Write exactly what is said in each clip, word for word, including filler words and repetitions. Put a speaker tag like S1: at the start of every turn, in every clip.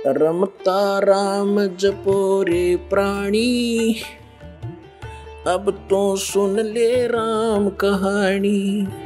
S1: रमता राम जपो रे प्राणी, अब तो सुन ले राम कहानी।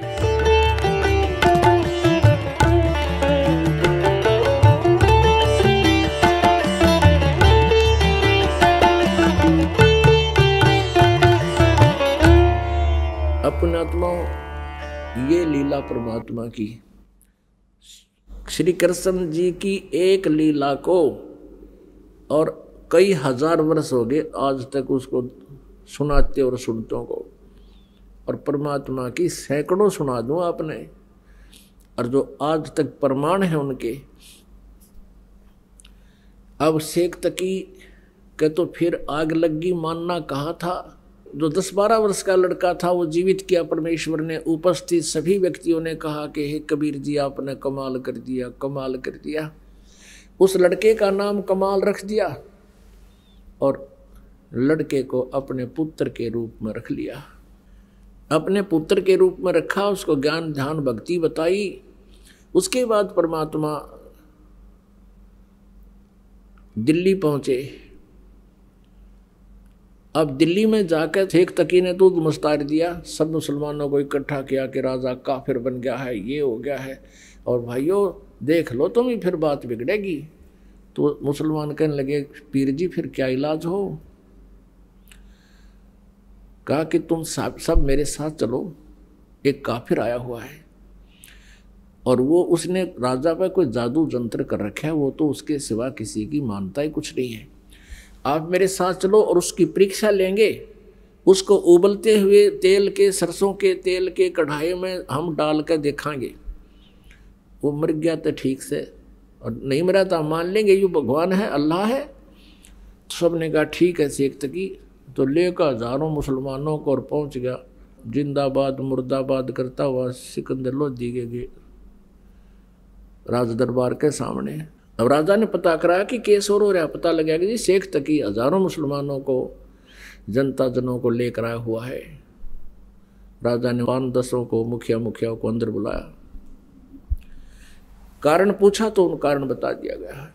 S1: अपने आत्माओं, ये लीला परमात्मा की, श्री कृष्ण जी की एक लीला को और कई हजार वर्ष हो गए आज तक उसको सुनाते और सुनतों को, और परमात्मा की सैकड़ों सुना दूं आपने, और जो आज तक प्रमाण है उनके। अब शेख तकी के तो फिर आग लगी मानना कहा था। जो दस बारह वर्ष का लड़का था वो जीवित किया परमेश्वर ने। उपस्थित सभी व्यक्तियों ने कहा कि हे कबीर जी, आपने कमाल कर दिया, कमाल कर दिया। उस लड़के का नाम कमाल रख दिया और लड़के को अपने पुत्र के रूप में रख लिया। अपने पुत्र के रूप में रखा, उसको ज्ञान ध्यान भक्ति बताई। उसके बाद परमात्मा दिल्ली पहुंचे। अब दिल्ली में जाकर शेख तकी ने दूध मुस्तार दिया, सब मुसलमानों को इकट्ठा किया कि राजा काफिर बन गया है, ये हो गया है, और भाइयों देख लो तुम ही, फिर बात बिगड़ेगी। तो मुसलमान कहने लगे, पीर जी फिर क्या इलाज हो? कहा कि तुम सब सब मेरे साथ चलो, एक काफिर आया हुआ है और वो उसने राजा पर कोई जादू जंत्र कर रखा है, वो तो उसके सिवा किसी की मानता ही कुछ नहीं है। आप मेरे साथ चलो और उसकी परीक्षा लेंगे। उसको उबलते हुए तेल के, सरसों के तेल के कढ़ाई में हम डाल कर देखाएंगे। वो मर गया तो ठीक से, और नहीं मरा तो मान लेंगे ये भगवान है, अल्लाह है। तो सब ने कहा ठीक है शेख तकी। तो लेकर हजारों मुसलमानों को और पहुंच गया जिंदाबाद मुर्दाबाद करता हुआ सिकंदर लोधी के राज दरबार के सामने। अब राजा ने पता कराया कि केस और हो रहा। पता लगा कि जी शेख तकी हजारों मुसलमानों को, जनता जनों को लेकर आया हुआ है। राजा ने पान दसों को, मुखिया मुखिया को अंदर बुलाया, कारण पूछा तो उन कारण बता दिया गया।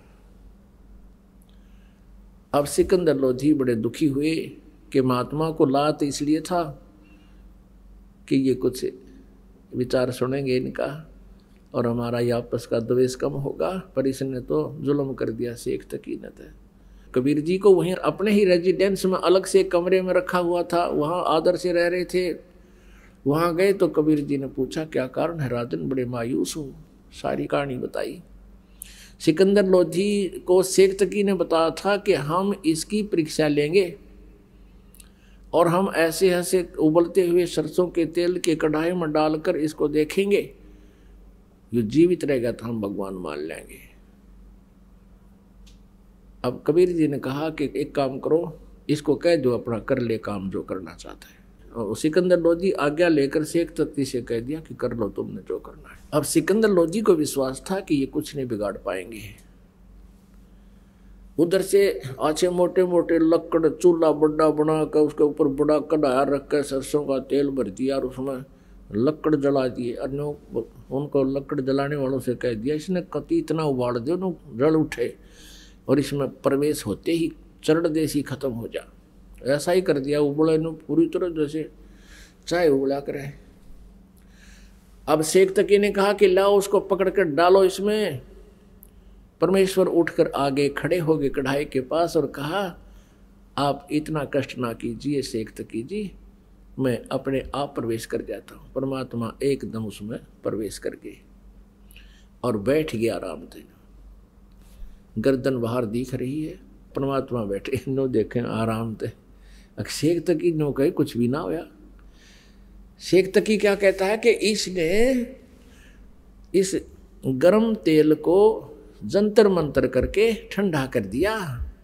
S1: अब सिकंदर लोधी बड़े दुखी हुए कि महात्मा को लात इसलिए था कि ये कुछ विचार सुनेंगे इनका और हमारा ये आपस का द्वेष कम होगा, पर इसने तो जुल्म कर दिया शेख तकी ने। तो कबीर जी को वहीं अपने ही रेजिडेंस में अलग से कमरे में रखा हुआ था, वहाँ आदर से रह रहे थे। वहाँ गए तो कबीर जी ने पूछा क्या कारण है राजन, बड़े मायूस हो। सारी कहानी बताई। सिकंदर लोधी को शेख तकी ने बताया था कि हम इसकी परीक्षा लेंगे और हम ऐसे ऐसे उबलते हुए सरसों के तेल के कढ़ाई में डालकर इसको देखेंगे, जो जीवित रहेगा तो हम भगवान मान लेंगे। अब कबीर जी ने कहा कि एक काम करो, इसको कह दो अपना कर ले काम जो करना चाहता है। और सिकंदर लोधी आज्ञा लेकर शेख तकी से कह दिया कि कर लो तुमने जो करना है। अब सिकंदर लोधी को विश्वास था कि ये कुछ नहीं बिगाड़ पाएंगे। उधर से अच्छे मोटे मोटे लकड़ चूल्हा बड़ा बना कर उसके ऊपर बड़ा कढ़ाया रख कर सरसों का तेल भर दिया और उसमें लकड़ जला दिए। अन्य उनको लकड़ जलाने वालों से कह दिया इसने कति इतना उबाल दो न जल उठे और इसमें प्रवेश होते ही चरण देसी खत्म हो जा। ऐसा ही कर दिया, उबले न पूरी तरह जैसे चाय उबला करे। अब शेख तकी ने कहा कि लाओ उसको पकड़ कर डालो इसमें। परमेश्वर उठकर आगे खड़े हो गए कढ़ाई के पास और कहा आप इतना कष्ट ना कीजिए शेख तकी जी, मैं अपने आप प्रवेश कर जाता हूँ। परमात्मा एकदम उसमें प्रवेश कर गए और बैठ गया आराम से। गर्दन बाहर दिख रही है, परमात्मा बैठे नो देखें आराम से। शेख तकी नो कहे कुछ भी ना होया। शेख तकी क्या कहता है कि इसने इस गर्म तेल को जंतर मंतर करके ठंडा कर दिया।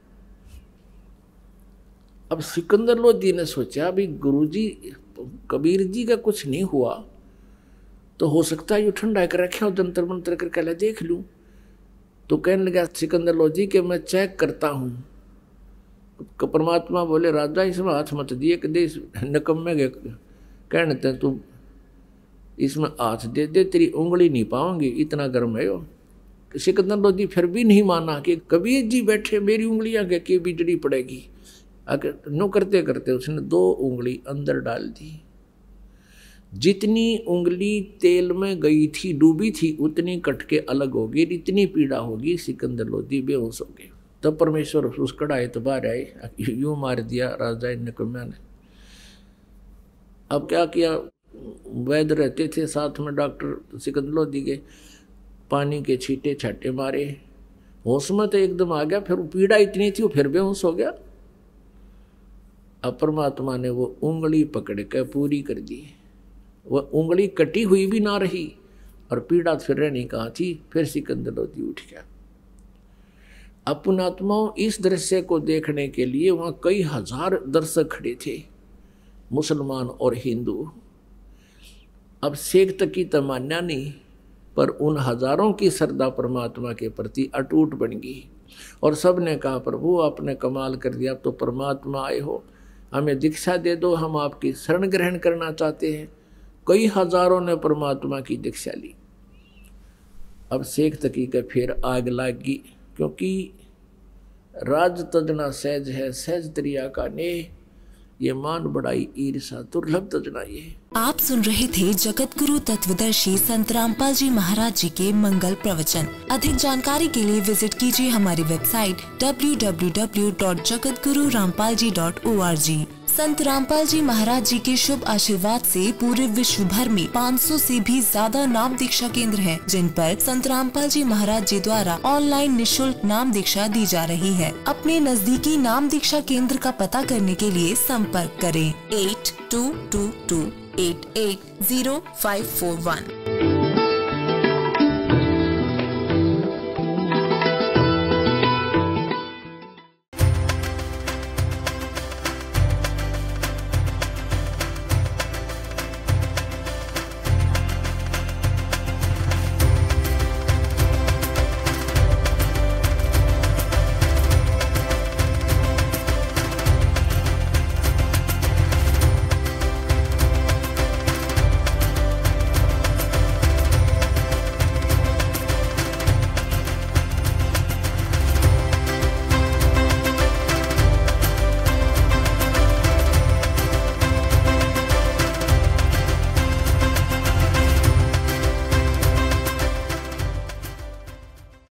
S1: अब सिकंदर लोधी ने सोचा भी गुरुजी कबीर जी का कुछ नहीं हुआ तो हो सकता है ये ठंडा कर रखे हो, जंतर मंतर करके ले देख लूं। तो कहने लगा सिकंदर लोधी कि मैं चेक करता हूं। परमात्मा बोले राजा इसमें हाथ मत दिए कि दे निकम्मे गए कहने ते तू इसमें हाथ दे दे, तेरी उंगली नहीं पाऊंगी, इतना गर्म है वो। सिकंदर लोधी फिर भी नहीं माना कि कबीर जी बैठे मेरी उंगलियां के, के बिजली पड़ेगी। अगर नो करते करते उसने दो उंगली अंदर डाल दी। जितनी उंगली तेल में गई थी, डूबी थी, उतनी कट के अलग होगी, इतनी पीड़ा होगी। सिकंदर लोधी बेहोश हो गए। तब परमेश्वर उस कड़ाए तो बाहर आए, यूं मार दिया राजा निकम्या ने। अब क्या किया, वैद्य रहते थे साथ में, डॉक्टर सिकंदर लोधी के, पानी के छींटे छाटे मारे, होश में तो एकदम आ गया, फिर पीड़ा इतनी थी वो फिर बेहोश हो गया। अब परमात्मा ने वो उंगली पकड़ के पूरी कर दी। वह उंगली कटी हुई भी ना रही और पीड़ा फिर रहनी कहाँ थी। फिर सिकंदर लोधी उठ गया। अब पुण्यात्माओं, इस दृश्य को देखने के लिए वहां कई हजार दर्शक खड़े थे, मुसलमान और हिंदू। अब शेख तक की तमन्ना नहीं, पर उन हजारों की श्रद्धा परमात्मा के प्रति अटूट बन गई और सब ने कहा प्रभु आपने कमाल कर दिया, अब तो परमात्मा आए हो, हमें दीक्षा दे दो, हम आपकी शरण ग्रहण करना चाहते हैं। कई हजारों ने परमात्मा की दीक्षा ली। अब शेख तकी का फिर आग लागी, क्योंकि राज तजना सहज है, सहज त्रिया का ने, ये मान बढ़ाई ईर्षा दुर्लभ तजना ये।
S2: आप सुन रहे थे जगत गुरु तत्वदर्शी संत रामपाल जी महाराज जी के मंगल प्रवचन। अधिक जानकारी के लिए विजिट कीजिए हमारी website W W W dot Jagat Guru Rampal ji dot O R G. Sant Rampal जी महाराज जी के शुभ आशीर्वाद से पूरे विश्व भर में पाँच सौ से भी ज्यादा नाम दीक्षा केंद्र हैं, जिन पर संत रामपाल जी महाराज जी द्वारा ऑनलाइन निशुल्क नाम दीक्षा दी जा रही है। अपने नजदीकी नाम दीक्षा केंद्र का पता करने के लिए संपर्क करें eight two two two eight eight zero five four one.